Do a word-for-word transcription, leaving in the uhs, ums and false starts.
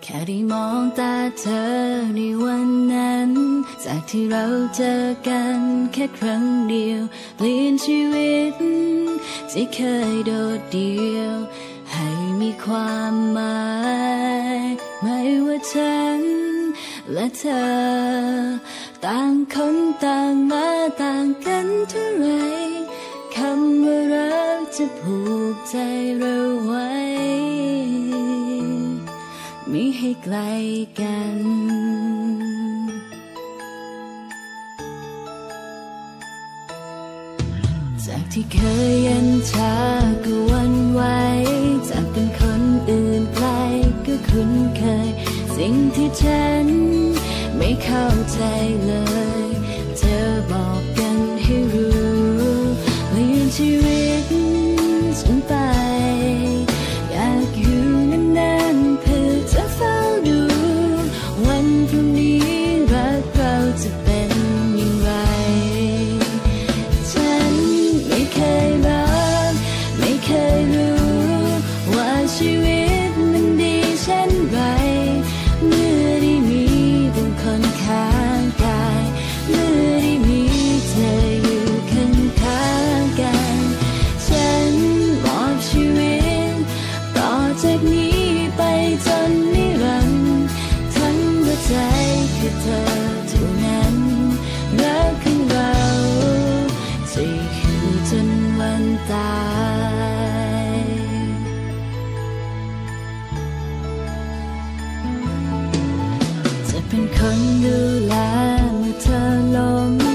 แค่ได้มองตาเธอในวันนั้นจากที่เราเจอกันแค่ครั้งเดียวเปลี่ยนชีวิตที่เคยโดดเดี่ยวให้มีความหมายไม่ว่าฉันและเธอต่างคนต่างมาต่างกันเท่าไรคำว่ารักจะผูกใจเราไว้มิให้ไกลกันจากที่เคยเย็นชาก็หวั่นไหวจากเป็นคนอื่นไกลก็คุ้นเคยสิ่งที่ฉันไม่เข้าใจเลยเธอบอกกันให้รู้เปลี่ยนชีวิตฉันไปอยากอยู่นานๆเพื่อจะเฝ้าดูวันพรุ่งนี้รักเราจะเป็นอย่างไรฉันไม่เคยรักไม่เคยรู้ว่าชีวิตมันดีเช่นไรเมื่อได้มีเป็นคนข้างกายเมื่อได้มีเธออยู่ข้างข้างกันฉันมอบชีวิตต่อจากนี้ไปจนนิรันดร์ทั้งหัวใจคือเธอเท่านั้นรักของเราจะอยู่จนวันตายจะเป็นคนดูแลเมื่อเธอล้ม